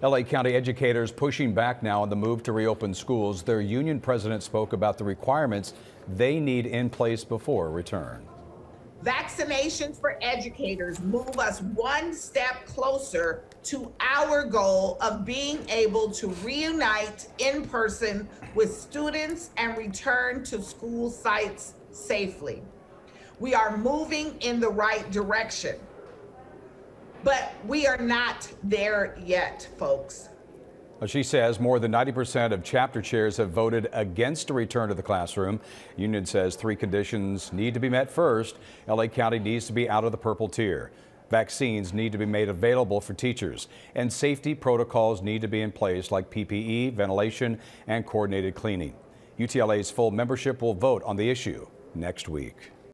LA County educators pushing back now on the move to reopen schools. Their union president spoke about the requirements they need in place before return. Vaccinations for educators move us one step closer to our goal of being able to reunite in person with students and return to school sites safely. We are moving in the right direction, but we are not there yet, folks. She says more than 90% of chapter chairs have voted against a return to the classroom. Union says 3 conditions need to be met first. LA County needs to be out of the purple tier. Vaccines need to be made available for teachers, and safety protocols need to be in place like PPE, ventilation, and coordinated cleaning. UTLA's full membership will vote on the issue next week.